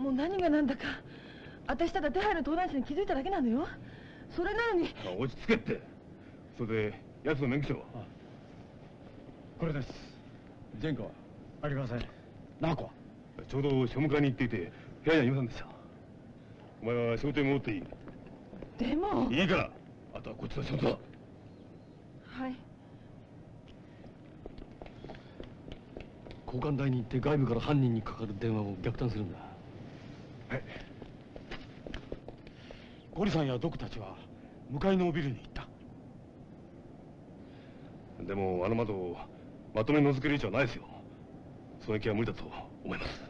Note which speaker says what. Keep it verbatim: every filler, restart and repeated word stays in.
Speaker 1: もう何が何だか。私ただ手配の盗難車に気づいただけなのよ。それなのに。
Speaker 2: 落ち着けって。それで奴の免許証は？
Speaker 3: これです。前科はありません。ナコは
Speaker 2: ちょうど庶務課に行っていて部屋にはいませんでした。お前は仕事に戻っていい。
Speaker 1: でも
Speaker 2: いいから、あとはこっちの仕事だ。
Speaker 1: はい。
Speaker 4: 交換台に行って外部から犯人にかかる電話を逆探するんだ。
Speaker 3: はい。ゴリさんやドクたちは向かいのビルに行った。
Speaker 2: でもあの窓をまとめに覗ける位置はないですよ。その気は無理だと思います。